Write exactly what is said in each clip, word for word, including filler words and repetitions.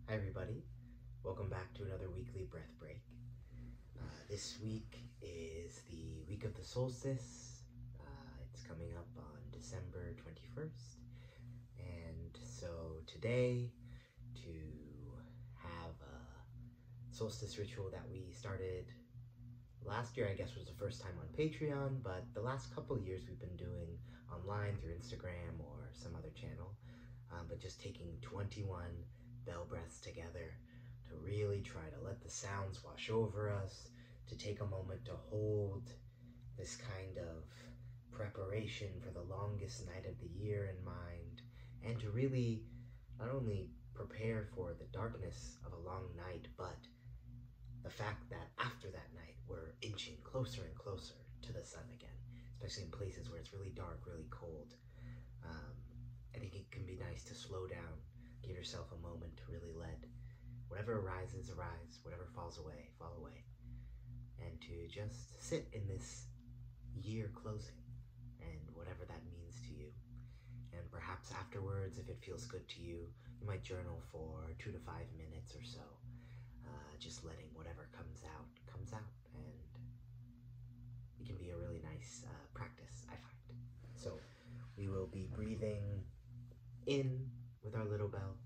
Hi everybody, welcome back to another weekly breath break. Uh, this week is the week of the solstice. Uh, it's coming up on December twenty-first, and so today, to have a solstice ritual that we started last year, I guess was the first time on Patreon, but the last couple years we've been doing online through Instagram or some other channel, um, but just taking twenty-one bell breaths together to really try to let the sounds wash over us, to take a moment to hold this kind of preparation for the longest night of the year in mind, and to really not only prepare for the darkness of a long night, but the fact that after that night we're inching closer and closer to the sun again, especially in places where it's really dark, really cold. Um, I think it can be nice to slow down, give yourself a moment to really let whatever arises, arise, whatever falls away, fall away, and to just sit in this year closing and whatever that means to you. And perhaps afterwards, if it feels good to you, you might journal for two to five minutes or so, uh, just letting whatever comes out, comes out, and it can be a really nice uh, practice, I find. So we will be breathing in with our little bell,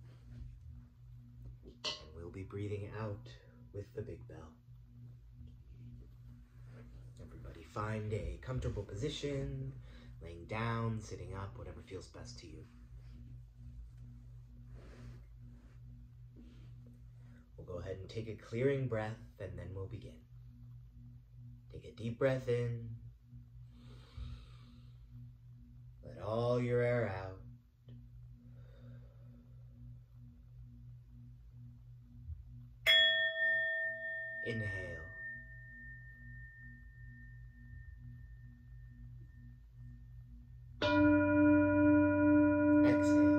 and we'll be breathing out with the big bell. Everybody find a comfortable position, laying down, sitting up, whatever feels best to you. We'll go ahead and take a clearing breath, and then we'll begin. Take a deep breath in. Let all your air out. Inhale. Exhale.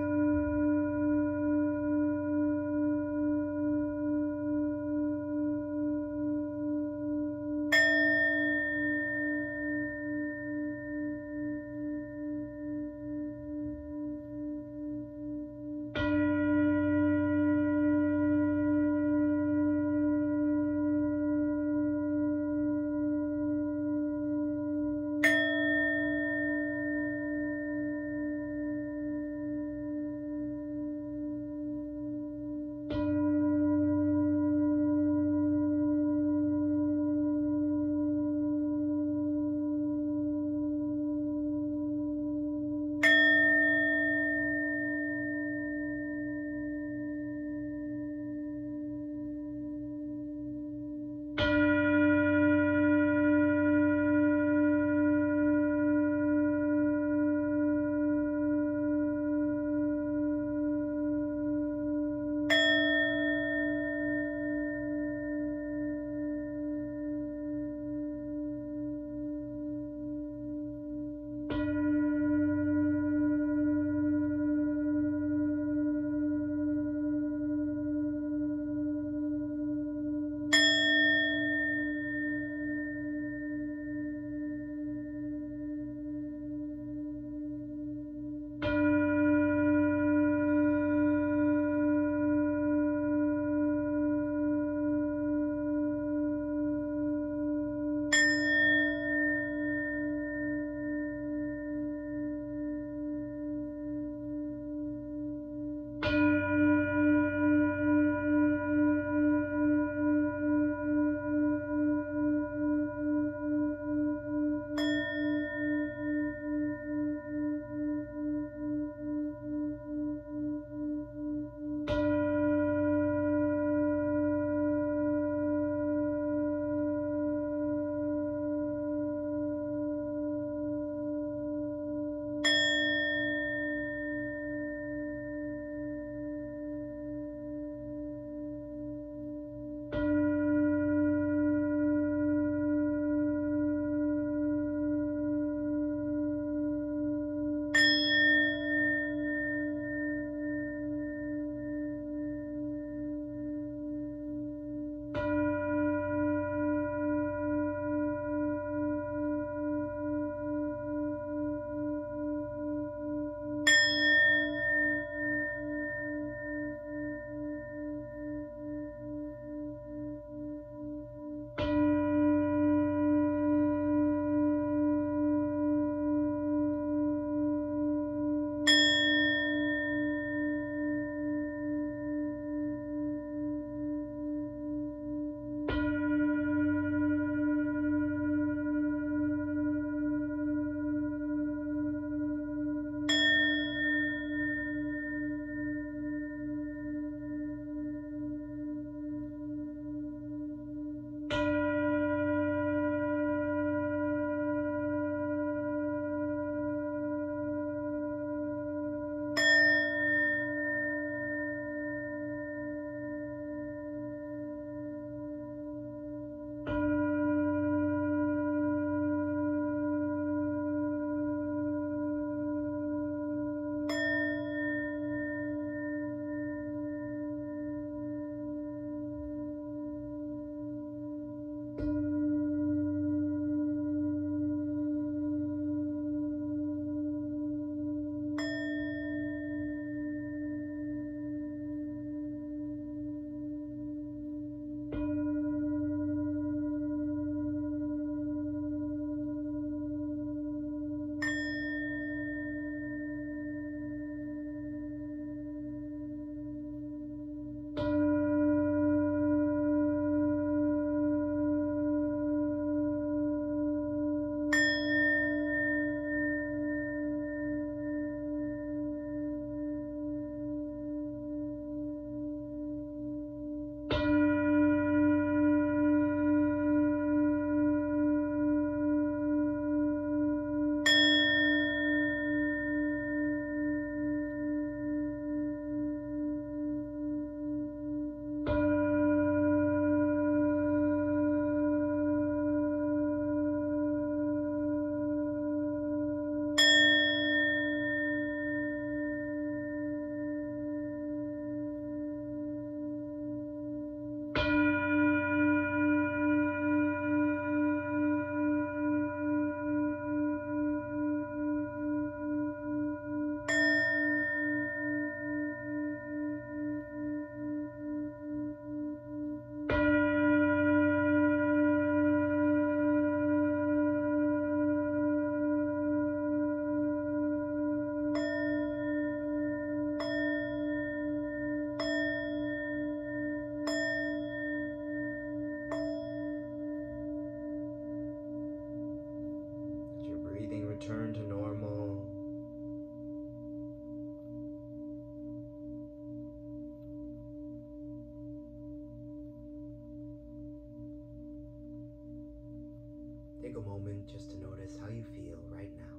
take a moment just to notice how you feel right now.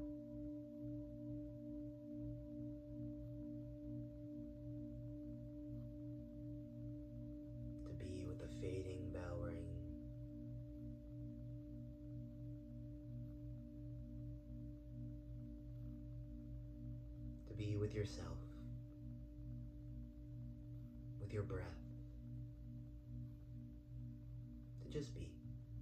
To be with the fading bell ring. To be with yourself, with your breath. To just be.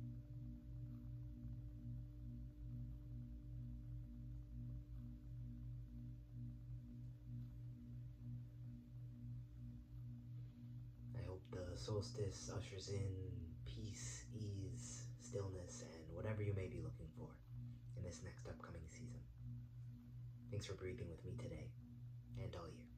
I hope the solstice ushers in peace, ease, stillness, and whatever you may be looking for in this next upcoming season. Thanks for breathing with me today and all year.